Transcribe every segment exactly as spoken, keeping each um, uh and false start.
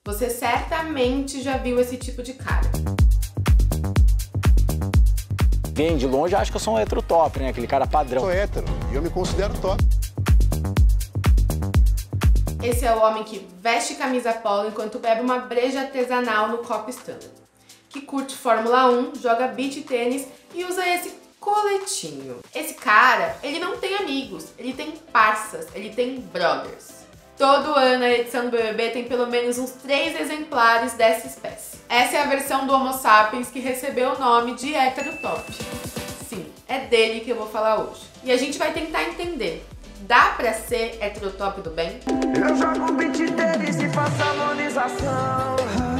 Você certamente já viu esse tipo de cara. Quem de longe acha que eu sou um hétero top, né? Aquele cara padrão. Eu sou hétero e eu me considero top. Esse é o homem que veste camisa polo enquanto bebe uma breja artesanal no copo Stanley. Que curte Fórmula um, joga beach tênis e usa esse coletinho. Esse cara, ele não tem amigos, ele tem parças, ele tem brothers. Todo ano a edição do B B B tem pelo menos uns três exemplares dessa espécie. Essa é a versão do Homo sapiens que recebeu o nome de hétero top. Sim, é dele que eu vou falar hoje. E a gente vai tentar entender. Dá pra ser hétero top do bem? Eu jogo beat tênis e faço harmonização.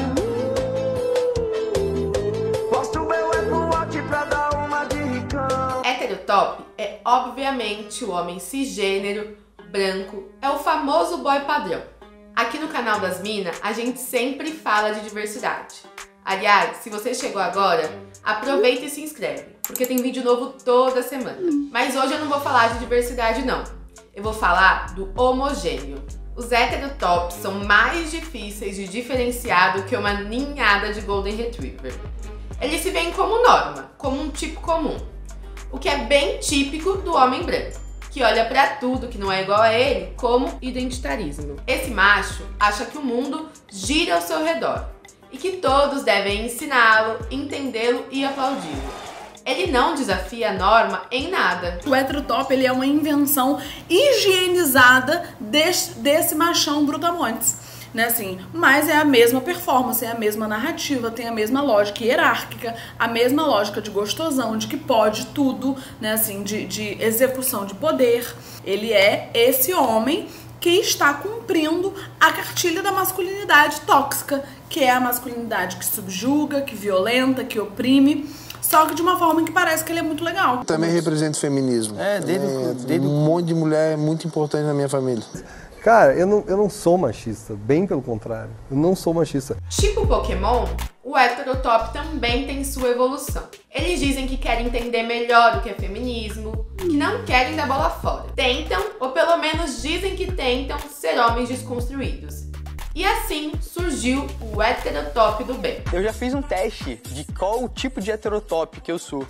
Posto meu Apple Watch pra dar uma de ricão. Hétero top é obviamente o homem cisgênero, branco, é o famoso boy padrão. Aqui no canal das Minas, a gente sempre fala de diversidade. Aliás, se você chegou agora, aproveita e se inscreve, porque tem vídeo novo toda semana. Mas hoje eu não vou falar de diversidade não, eu vou falar do homogêneo. Os heterotops são mais difíceis de diferenciar do que uma ninhada de Golden Retriever. Eles se veem como norma, como um tipo comum, o que é bem típico do homem branco, que olha pra tudo que não é igual a ele como identitarismo. Esse macho acha que o mundo gira ao seu redor e que todos devem ensiná-lo, entendê-lo e aplaudi-lo. Ele não desafia a norma em nada. O heterotop, ele é uma invenção higienizada desse, desse machão brutamontes, né, assim, mas é a mesma performance, é a mesma narrativa, tem a mesma lógica hierárquica, a mesma lógica de gostosão, de que pode tudo, né, assim, de, de execução de poder. Ele é esse homem que está cumprindo a cartilha da masculinidade tóxica, que é a masculinidade que subjuga, que violenta, que oprime, só que de uma forma que parece que ele é muito legal. Eu também represento o feminismo. É, desde, é, desde... Um monte de mulher muito importante na minha família. Cara, eu não, eu não sou machista, bem pelo contrário. Eu não sou machista. Tipo Pokémon, o heterotop também tem sua evolução. Eles dizem que querem entender melhor o que é feminismo, que não querem dar bola fora. Tentam, ou pelo menos dizem que tentam, ser homens desconstruídos. E assim surgiu o heterotop do bem. Eu já fiz um teste de qual o tipo de heterotop que eu sou.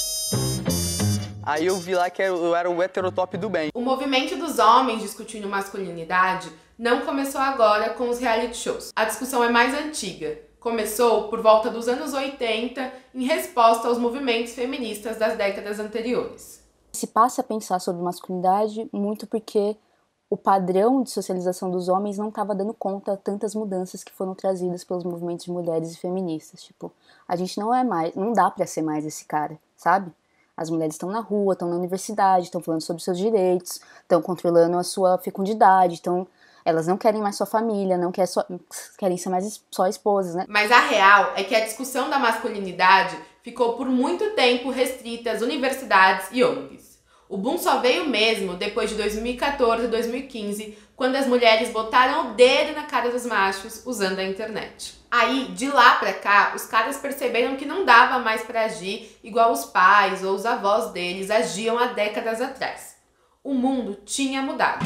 Aí eu vi lá que eu era o heterotop do bem. O movimento dos homens discutindo masculinidade não começou agora com os reality shows. A discussão é mais antiga. Começou por volta dos anos oitenta, em resposta aos movimentos feministas das décadas anteriores. Se passa a pensar sobre masculinidade muito porque o padrão de socialização dos homens não estava dando conta de tantas mudanças que foram trazidas pelos movimentos de mulheres e feministas. Tipo, a gente não é mais, não dá pra ser mais esse cara, sabe? As mulheres estão na rua, estão na universidade, estão falando sobre seus direitos, estão controlando a sua fecundidade, então elas não querem mais sua família, não querem, só, querem ser mais só esposas, né? Mas a real é que a discussão da masculinidade ficou por muito tempo restrita às universidades e O N Gs. O boom só veio mesmo depois de dois mil e quatorze, dois mil e quinze, quando as mulheres botaram o dedo na cara dos machos usando a internet. Aí, de lá pra cá, os caras perceberam que não dava mais pra agir igual os pais ou os avós deles agiam há décadas atrás. O mundo tinha mudado.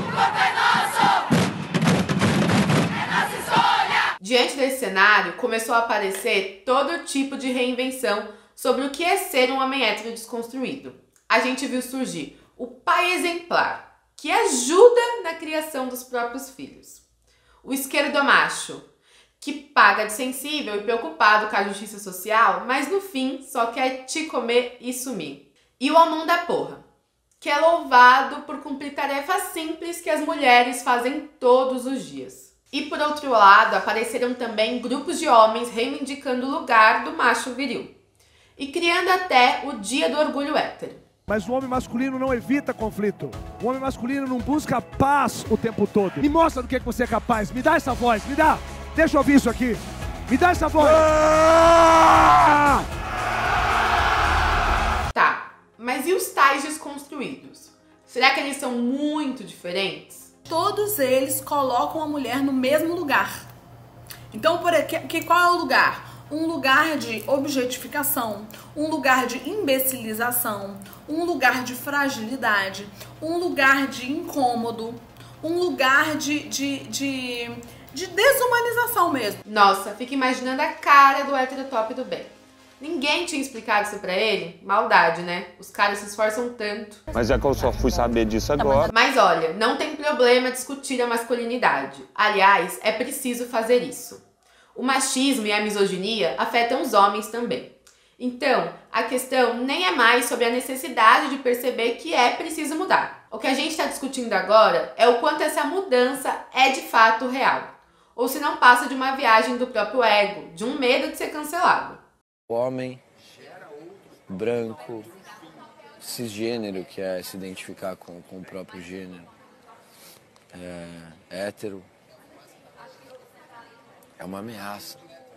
Diante desse cenário, começou a aparecer todo tipo de reinvenção sobre o que é ser um homem hétero desconstruído. A gente viu surgir o pai exemplar, que ajuda na criação dos próprios filhos. O esquerdomacho, que paga de sensível e preocupado com a justiça social, mas no fim só quer te comer e sumir. E o homão da porra, que é louvado por cumprir tarefas simples que as mulheres fazem todos os dias. E por outro lado, apareceram também grupos de homens reivindicando o lugar do macho viril e criando até o Dia do Orgulho Hétero. Mas o homem masculino não evita conflito. O homem masculino não busca paz o tempo todo. Me mostra do que você é capaz. Me dá essa voz, me dá. Deixa eu ouvir isso aqui. Me dá essa voz. Ah! Tá, mas e os tais desconstruídos? Será que eles são muito diferentes? Todos eles colocam a mulher no mesmo lugar. Então, por que, qual é o lugar? Um lugar de objetificação, um lugar de imbecilização, um lugar de fragilidade, um lugar de incômodo, um lugar de, de, de, de desumanização mesmo. Nossa, fica imaginando a cara do hétero top do bem. Ninguém tinha explicado isso pra ele? Maldade, né? Os caras se esforçam tanto. Mas é que eu só fui saber disso agora. Mas olha, não tem problema discutir a masculinidade. Aliás, é preciso fazer isso. O machismo e a misoginia afetam os homens também. Então, a questão nem é mais sobre a necessidade de perceber que é preciso mudar. O que a gente está discutindo agora é o quanto essa mudança é de fato real. Ou se não passa de uma viagem do próprio ego, de um medo de ser cancelado. O homem branco, cisgênero, que é se identificar com, com o próprio gênero, é, hétero, é uma ameaça,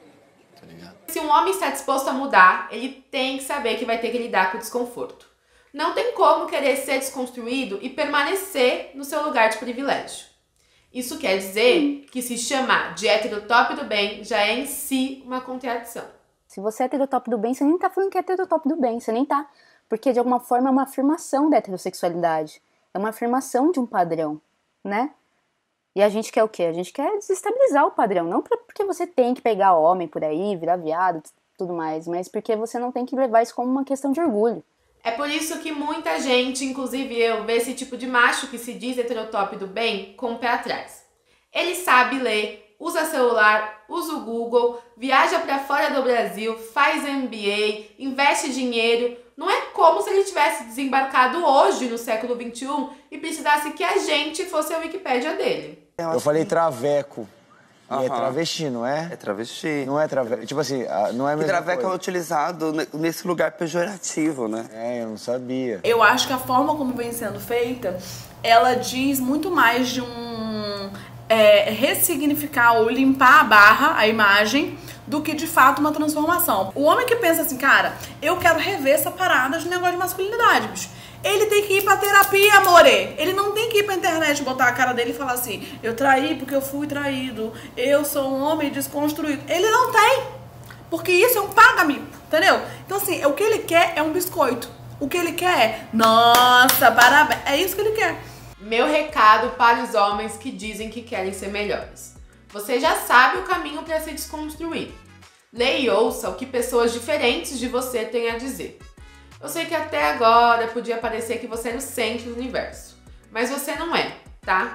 tá ligado? Se um homem está disposto a mudar, ele tem que saber que vai ter que lidar com o desconforto. Não tem como querer ser desconstruído e permanecer no seu lugar de privilégio. Isso quer dizer que se chamar de hétero top do bem já é em si uma contradição. Se você é hétero top do bem, você nem tá falando que é hétero top do bem, você nem tá. Porque de alguma forma é uma afirmação da heterossexualidade. É uma afirmação de um padrão, né? E a gente quer o quê? A gente quer desestabilizar o padrão. Não porque você tem que pegar homem por aí, virar viado, tudo mais, mas porque você não tem que levar isso como uma questão de orgulho. É por isso que muita gente, inclusive eu, vê esse tipo de macho que se diz heterotop do bem com o pé atrás. Ele sabe ler, usa celular, usa o Google, viaja para fora do Brasil, faz M B A, investe dinheiro. Não é como se ele tivesse desembarcado hoje no século vinte e um e precisasse que a gente fosse a Wikipédia dele. Eu falei traveco. E Aham. é travesti, não é? É travesti. Não é traveco. Tipo assim, não é a E mesma traveco coisa. é utilizado nesse lugar pejorativo, né? É, eu não sabia. Eu acho que a forma como vem sendo feita, ela diz muito mais de um é, ressignificar ou limpar a barra, a imagem, do que de fato uma transformação. O homem que pensa assim, cara, eu quero rever essa parada de negócio de masculinidade, bicho. Ele tem que ir pra terapia, amore. Ele não tem que ir pra internet, botar a cara dele e falar assim, eu traí porque eu fui traído, eu sou um homem desconstruído. Ele não tem, porque isso é um paga-mico, entendeu? Então assim, o que ele quer é um biscoito. O que ele quer é, nossa, parabéns, é isso que ele quer. Meu recado para os homens que dizem que querem ser melhores. Você já sabe o caminho para se desconstruir. Leia e ouça o que pessoas diferentes de você têm a dizer. Eu sei que até agora podia parecer que você era o centro do universo, mas você não é, tá?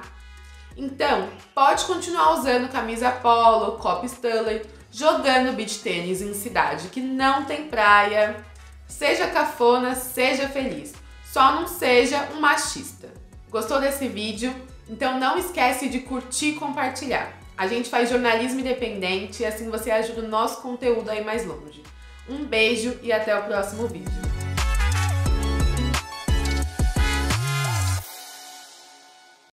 Então, pode continuar usando camisa polo, copo Stanley, jogando beach tênis em cidade que não tem praia. Seja cafona, seja feliz. Só não seja um machista. Gostou desse vídeo? Então não esquece de curtir e compartilhar. A gente faz jornalismo independente e assim você ajuda o nosso conteúdo a ir mais longe. Um beijo e até o próximo vídeo.